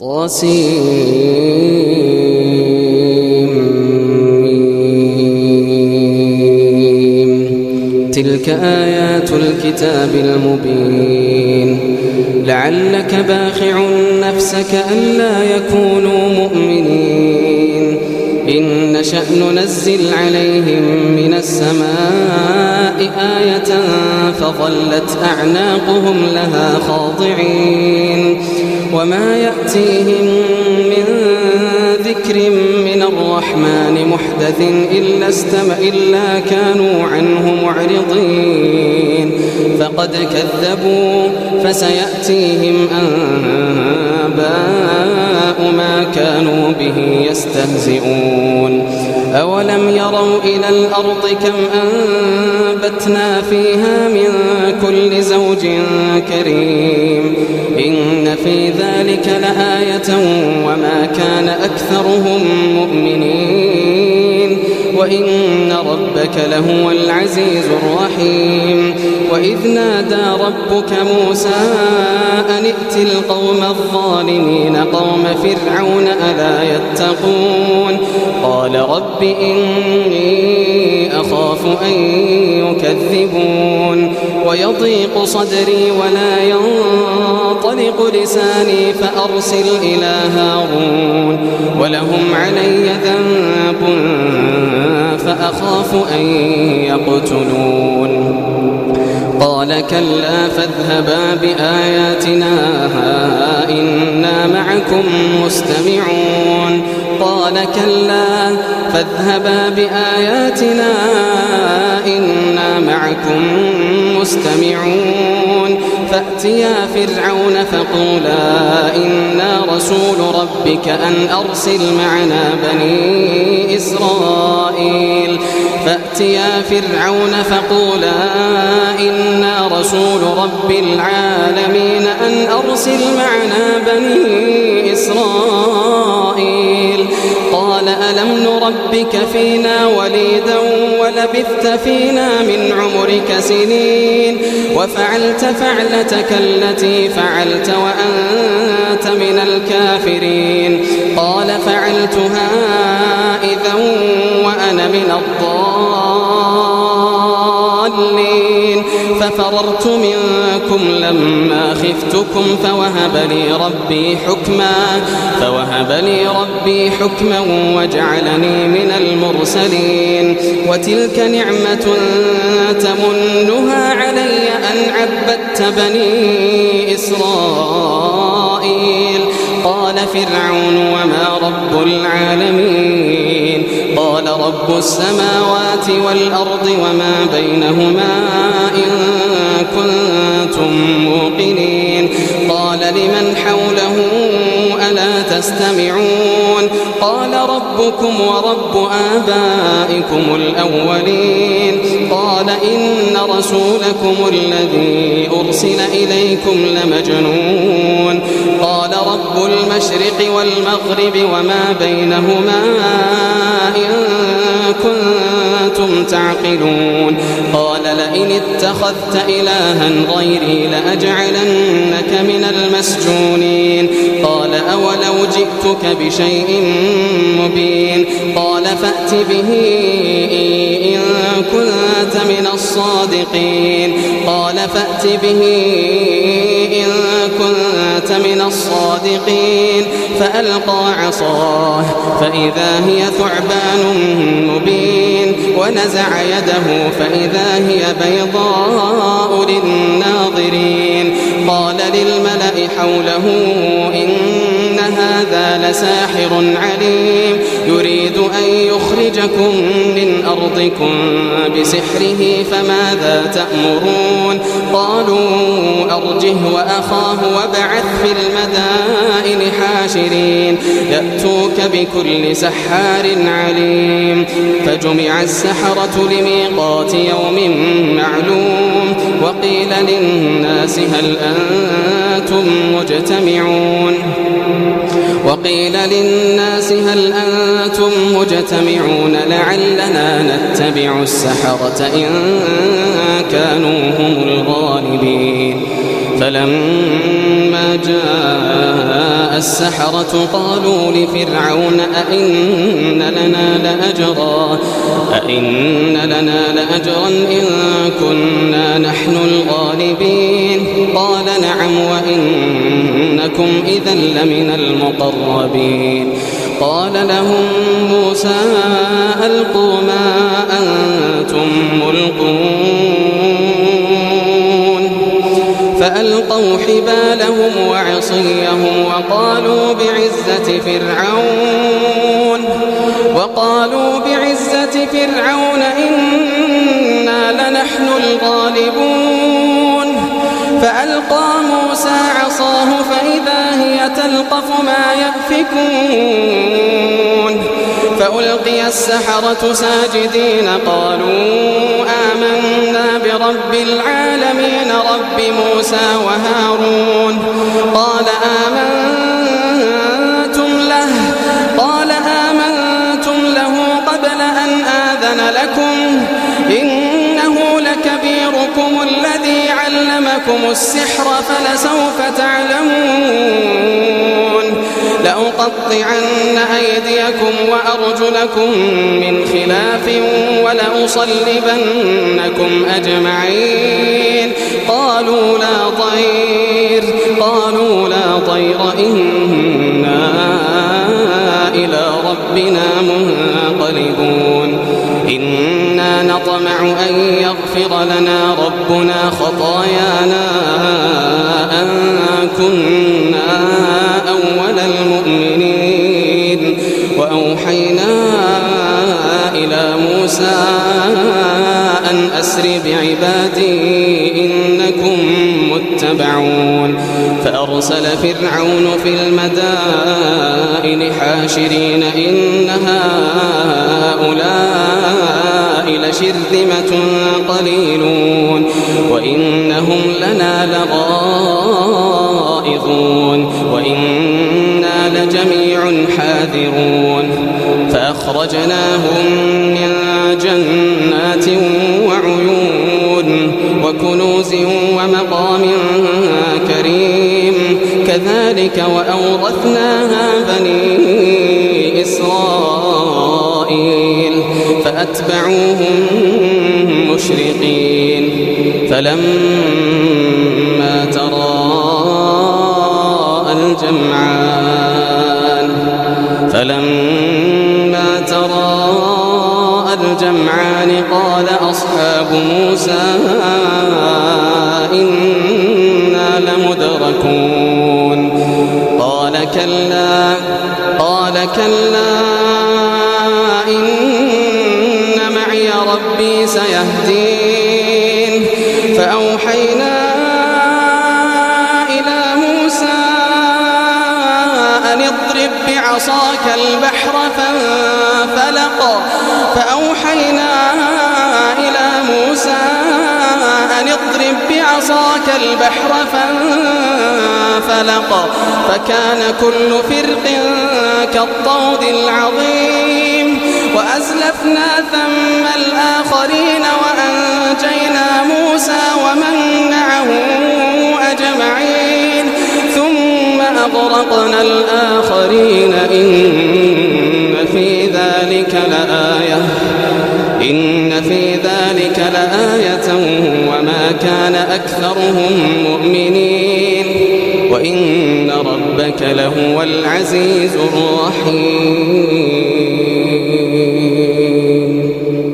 تلك آيات الكتاب المبين لعلك باخع نفسك ألا يكونوا مؤمنين إن نشأ ننزل عليهم من السماء آية فظلت أعناقهم لها خاضعين وما يأتيهم من ذكر من الرحمن محدث إلا كانوا عنه معرضين فقد كذبوا فسيأتيهم أنباء ما كانوا به يستهزئون أولم يروا إلى الأرض كم أنبتنا فيها من كل زوج كريم إن في ذلك لآية وما كان أكثرهم مؤمنين وإن ربك لهو العزيز الرحيم وإذ نادى ربك موسى أن ائت القوم الظالمين قوم فرعون ألا يتقون قال رب إني أخاف أن يكذبون ويضيق صدري ولا ينطلق لساني فأرسل إلى هارون ولهم علي ذنب فأخاف أن يقتلون قال كلا فاذهبا بآياتنا إنا معكم مستمعون قال كلا فاذهبا بآياتنا إنا معكم مستمعون فأتيا فرعون فقولا إنا رسول ربك أن أرسل معنا بني إسرائيل فأتيا فرعون فقولا إنا رسول رب العالمين أن أرسل معنا بني إسرائيل قال ألم نربك فينا وليدا ولبثت فينا من عمرك سنين وفعلت فعلتك التي فعلت وأنت من الكافرين قال فعلتها إذا وأنا من الضالين ففررت منكم لما خفتكم فوهب لي ربي حكما وجعلني من المرسلين وتلك نعمة تمنها علي أن عبدت بني إسرائيل قال فرعون وما رب العالمين قال رب السماوات والأرض وما بينهما إن كنتم موقنين قال لمن حوله ألا تستمعون قال ربكم ورب آبائكم الأولين قال إن رسولكم الذي أرسل إليكم لمجنون قال رب المشرق والمغرب وما بينهما إن كنتم تعقلون قال لئن اتخذت إلها غيري لأجعلنك من المسجونين قال أولو جئتك بشيء مبين قال فأت به إن كنت من الصادقين قال فأت به إن كنت من الصادقين فألقى عصاه فإذا هي ثعبان مبين ونزع يده فإذا هي بيضاء للناظرين قال للملأ حوله إن هذا لساحر عليم يريد أن يخرجكم من أرضكم بسحره فماذا تأمرون قالوا أرجه وأخاه وابعث في المدائن حاشرين يأتوك بكل سحار عليم فجمع السحرة لميقات يوم معلوم وقيل للناس هل أنتم مجتمعون لعلنا نتبع السحرة إن كانوا هم الغالبين فلما جاء السحرة قالوا لفرعون أئن لنا لأجرا إن كنا نحن الغالبين قال نعم وإنكم إذا لمن المقربين قال لهم موسى ألقوا ما أنتم ملقون فألقوا حبالهم وعصيهم وقالوا بعزة فرعون إنا لنحن الغالبون فألقى موسى عصاه فإذا هي تلقف ما يأفكون فألقي السحرة ساجدين قالوا آمنا برب العالمين رب موسى وهارون قال آمنتم له قبل أن آذن لكم إنه لكبيركم الذي علمكم السحر فلسوف تعلمون لأقطعن أيديكم وأرجلكم من خلاف ولأصلبنكم أجمعين قالوا لا ضير إنا إلى ربنا منقلبون إنا نطمع أن يغفر لنا ربنا خطايانا أن كنا أول المؤمنين وأوحينا إلى موسى أن أسر بعبادي إنكم متبعون فأرسل فرعون في المدائن حاشرين إن هؤلاء لشرذمة قليلون وإنهم لنا لغائظون وإنا لجميع حاذرون فأخرجناهم من جنات وعيون وكنوز ومقام كريم كذلك وأورثناها بني إسرائيل فأتبعوهم مشرقين فلما تراءى الجمعان قال أصحاب موسى إنا لمدركون قال كلا إن معي ربي سيهدين فأوحينا إلى موسى أن اضرب بعصاك البحر فانفلق فكان كل فرق كالطود العظيم وأزلفنا ثم الآخرين وأنجينا موسى ومن معه أجمعين ثم أغرقنا الآخرين إن في ذلك لآية وما كان أكثرهم مؤمنين وإن ربك لهو العزيز الرحيم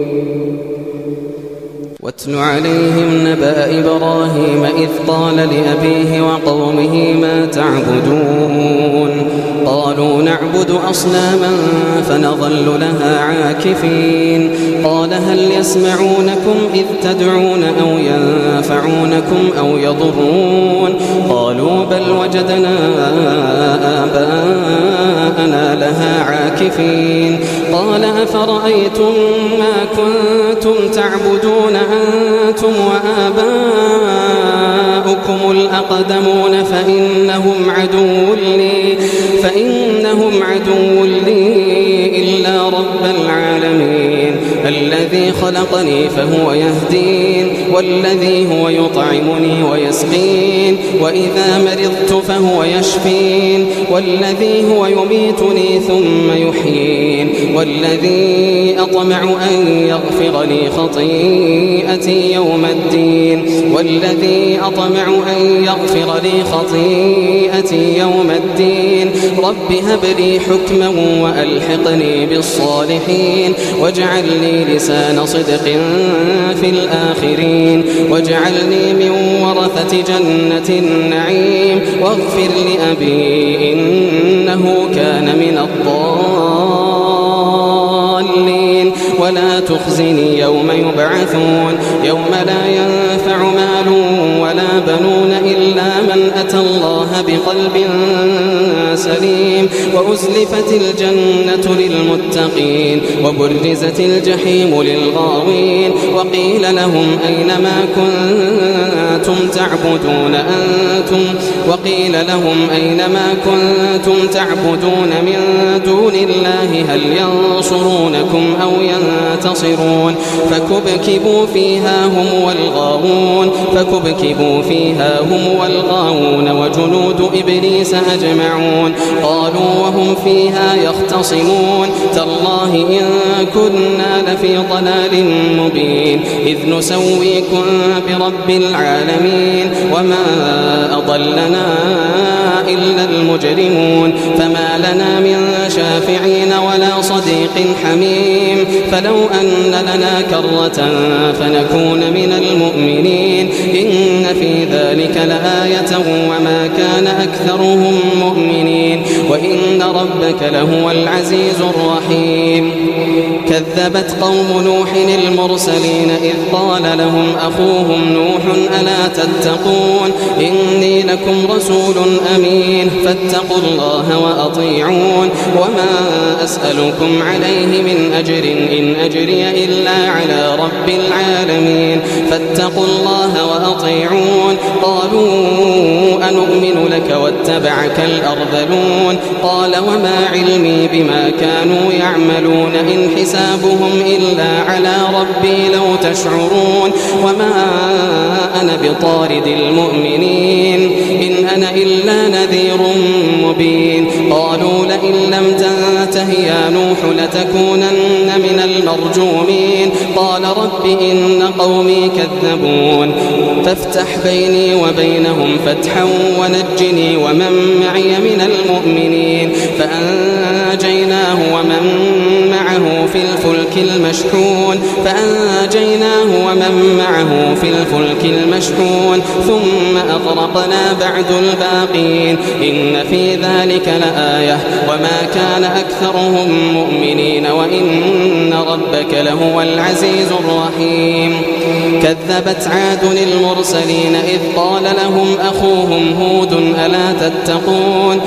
واتل عليهم نبأ إبراهيم إذ قال لأبيه وقومه ما تعبدون قالوا نعبد أصناما فنظل لها عاكفين قال هل يسمعونكم إذ تدعون أو ينفعونكم أو يضرون قالوا بل وجدنا آباءنا لها عاكفين قال أفرأيتم ما كنتم تعبدون أنتم وآباؤكم الأقدمون فإنهم عدو لي إلا رب العالمين الذي خلقني فهو يهدين والذي هو يطعمني ويسقين وإذا مرضت فهو يشفين والذي هو يميتني ثم يحيين والذي أطمع أن يغفر لي خطيئتي يوم الدين يوم الدين رب هب لي حكما وألحقني بالصالحين واجعل لي لسان صدق في الآخرين واجعلني من ورثة جنة النعيم واغفر لأبي إنه كان من الضالين ولا تخزني يوم يبعثون يوم لا ينفع مال ولا بنون إلا من أتى الله بقلب سليم وأزلفت الجنة للمتقين وبرزت الجحيم للغاوين وقيل لهم أين ما كنتم تعبدون من دون الله هل ينصرونكم أو ينتصرون فكبكبوا فيها هم والغاوون وجنود إبليس أجمعون قالوا وهم فيها يختصمون تالله إن كنا لفي ضلال مبين إذ نسويكم برب العالمين وما أضلنا إلا المجرمون فما لنا من شافعين ولا صديق حميم فلو أن لنا كرة فنكون من المؤمنين إن في ذلك لآية وما كان أكثرهم مؤمنين وإن ربك لهو العزيز الرحيم كذبت قوم نوح المرسلين إذ قال لهم أخوهم نوح ألا تتقون إني لكم رسول أمين فاتقوا الله وأطيعون وما أسألكم عليه من أجر إن أجري إلا على رب العالمين فاتقوا الله وأطيعون قالوا أنؤمن لك واتبعك الأرذلون قال وما علمي بما كانوا يعملون إن حسابهم إلا على ربي لو تشعرون وما أنا بطارد المؤمنين إن أنا إلا نذير مبين قالوا لئن لم تنته يا نوح لتكونن من المرجومين قال رب إن قومي كذبون فافتح بيني وبينهم فتحا ونجني ومن معي من المؤمنين فأنجيناه ومن معه في الفلك المشحون ثم أغرقنا بعد الباقين إن في ذلك لآية وما كان أكثرهم مؤمنين وإن ربك لهو العزيز الرحيم كذبت عاد المرسلين إذ قال لهم أخوهم هود ألا تتقون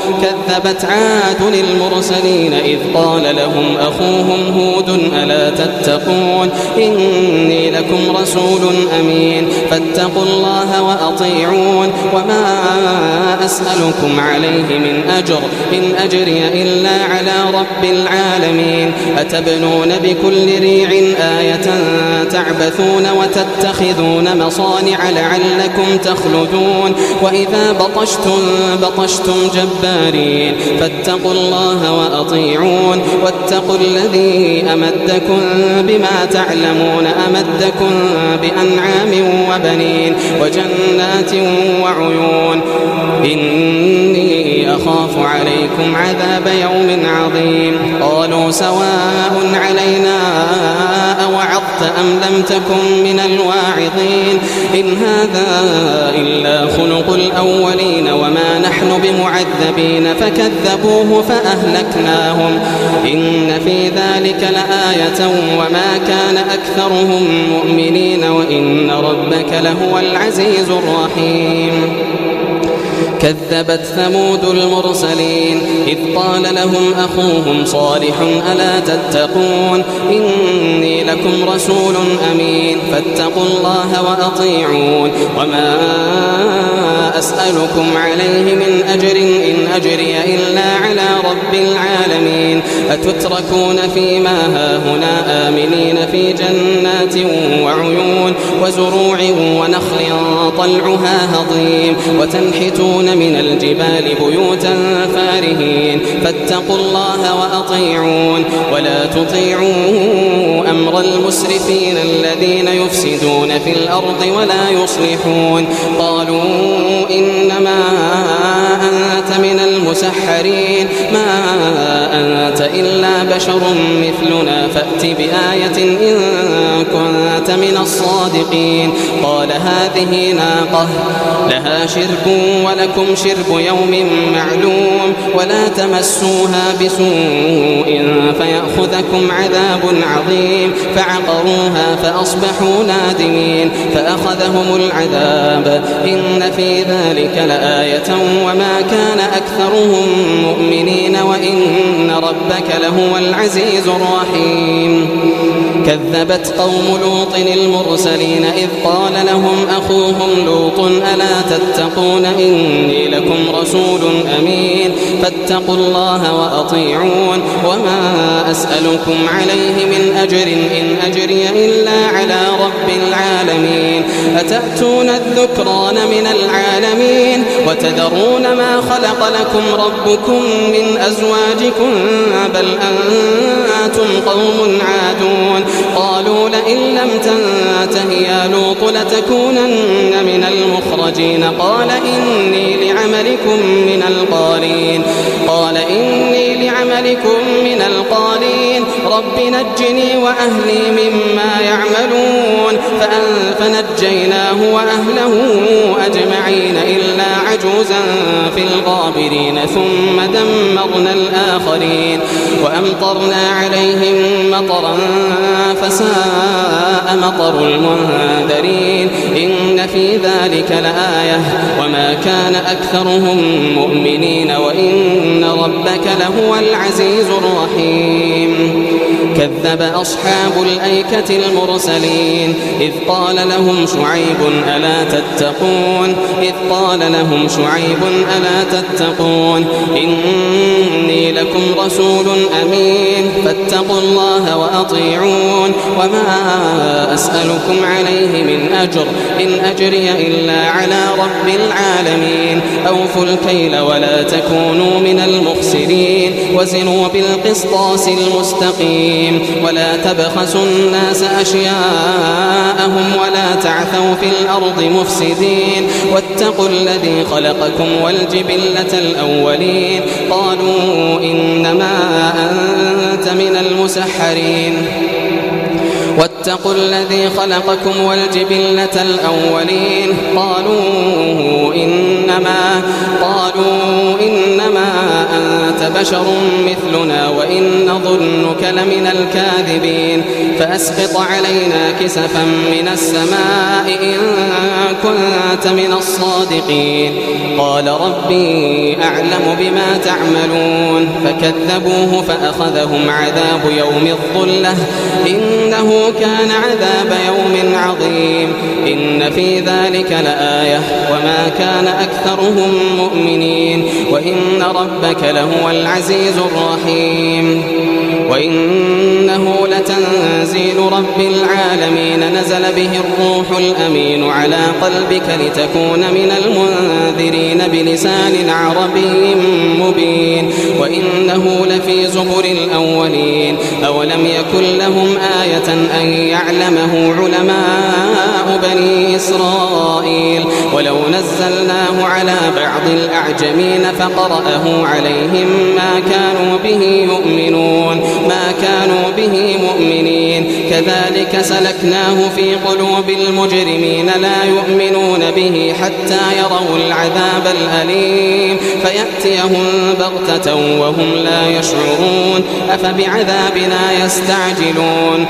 إني لكم رسول أمين فاتقوا الله وأطيعون وما أسألكم عليه من أجر إن أجري إلا على رب العالمين أتبنون بكل ريع آية تعبثون وتتخذون مصانع لعلكم تخلدون وإذا بطشتم جبارين فاتقوا الله وأطيعون واتقوا الذي أمدكم بما تعلمون أمدكم بأنعام وبنين وجنات وعيون إني أخاف عليكم عذاب يوم عظيم قالوا سواء علينا أوعظت أم لم تكن من الواعظين إن هذا إلا خلق الأولين وما نحن بمعذبين فكذبوه فأهلكناهم إن في ذلك لآية وما كان أكثرهم مؤمنين وإن ربك لهو العزيز الرحيم كذبت ثمود المرسلين إذ قال لهم أخوهم صالح ألا تتقون إني لكم رسول أمين فاتقوا الله وأطيعون وما أسألكم عليه من أجر إن أجري إلا على رب العالمين أتتركون فيما هاهنا آمنين في جنات وعيون وزروع ونخل طلعها هضيم وتنحتون من الجبال بيوتا فارهين فاتقوا الله وأطيعون ولا تطيعوا أمر المسرفين الذين يفسدون في الأرض ولا يصلحون قالوا إنما أنت من المسحرين ما أنت إلا بشر مثلنا فأت بآية إن كنت من الصادقين قال هذه ناقة لها شرب ولكم شرب يوم معلوم ولا تمسوها بسوء فيأخذكم عذاب عظيم فعقروها فأصبحوا نادمين فأخذهم العذاب إن في ذلك لآية وما كان أكثرهم مؤمنين وإن ربك لهو العزيز الرحيم كذبت قوم لوط المرسلين إذ قال لهم أخوهم لوط ألا تتقون إني لكم رسول أمين فاتقوا الله وأطيعون وما أسألكم عليه من أجر إن أجري إلا على رب العالمين أتأتون الذكران من العالمين وتذرون ما خلق لكم ربكم من أزواجكم بل أنتم قوم عادون قالوا لئن لم تنته يا لوط لتكونن من المخرجين قال إني لعملكم من القالين رب نجني وأهلي مما يعملون فنجيناه وأهله أجمعين إلا عجوزا في الغابرين ثم دمرنا الآخرين وأمطرنا عليهم مطرا فساء مطر المنذرين إن في ذلك لآية وما كان أكثرهم مؤمنين وإن ربك لهو العزيز الرحيم كذب أصحاب الأيكة المرسلين إذ قال لهم شعيب ألا تتقون إني لكم رسول أمين فاتقوا الله وأطيعون وما أسألكم عليه من أجر إن أجري إلا على رب العالمين أوفوا الكيل ولا تكونوا من المخسرين وزنوا بالقسطاس المستقيم ولا تبخسوا الناس أشياءهم ولا تعثوا في الأرض مفسدين واتقوا الذي خلقكم والجبلة الأولين قالوا إنما أنت من المسحرين واتقوا الذي خلقكم والجبلة الأولين قالوا إنما أنت بشر مثلنا وإن نظنك لمن الكاذبين فأسقط علينا كسفا من السماء إن كنت من الصادقين قال ربي أعلم بما تعملون فكذبوه فأخذهم عذاب يوم الظلة إنه كان عذاب يوم عظيم إن في ذلك لآية وما كان أكثرهم مؤمنين وإن ربك لهو العزيز الرحيم وإنه لتنزيل رب العالمين نزل به الروح الأمين على قلبك لتكون من المنذرين بلسان عربي مبين وإنه لفي زبر الأولين أولم يكن لهم آية أن يعلمه علماء بني إسرائيل ولو نزلناه على بعض الأعجمين فقرأه عليهم ما كانوا به مؤمنين كذلك سلكناه في قلوب المجرمين لا يؤمنون به حتى يروا العذاب الأليم فيأتيهم بغتة وهم لا يشعرون أفبعذابنا يستعجلون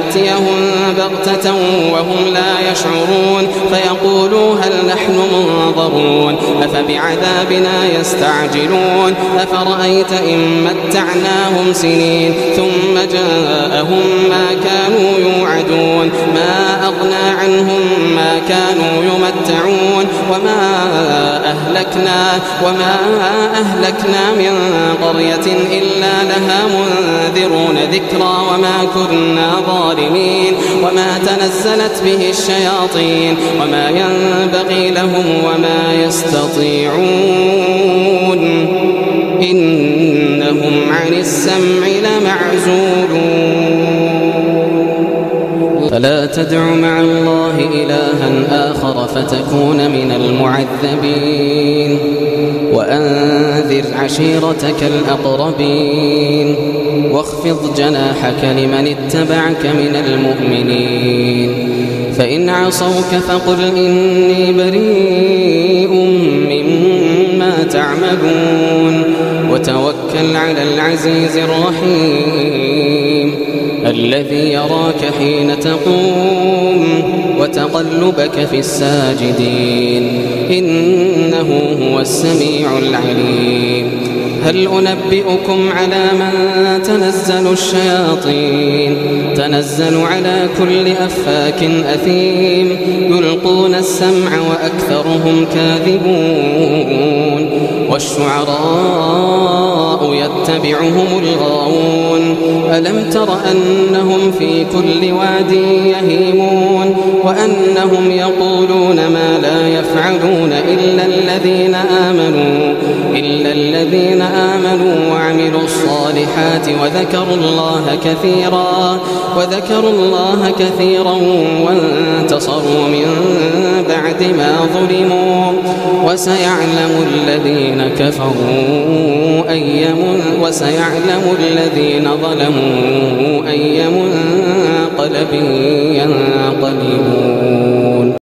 فيقولوا هل نحن منظرون أفبعذابنا يستعجلون أفرأيت إن متعناهم سنين ثم جاءهم ما كانوا يوعدون يعبدون ما أغنى عنهم ما كانوا يمتعون وما أهلكنا من قرية إلا لها منذرون ذكرى وما كنا ظالمين وما تنزلت به الشياطين وما ينبغي لهم وما يستطيعون إنهم عن السمع لمعزولون فلا تدع مع الله إلها آخر فتكون من المعذبين وأنذر عشيرتك الأقربين واخفض جناحك لمن اتبعك من المؤمنين فإن عصوك فقل إني بريء مما تعملون وتوكل على العزيز الرحيم الذي يراك حين تقوم وتقلبك في الساجدين إنه هو السميع العليم هل أنبئكم على من تنزل الشياطين تنزل على كل أفاك أثيم يلقون السمع وأكثرهم كاذبون والشعراء يتبعهم الغاوون ألم تر أنهم في كل واد يهيمون وأنهم يقولون ما لا يفعلون إلا الذين آمنوا وعملوا الصالحات وذكروا الله كثيرا وانتصروا من بعد ما ظلموا وسيعلم الذين ظلموا أي منقلب ينقلبون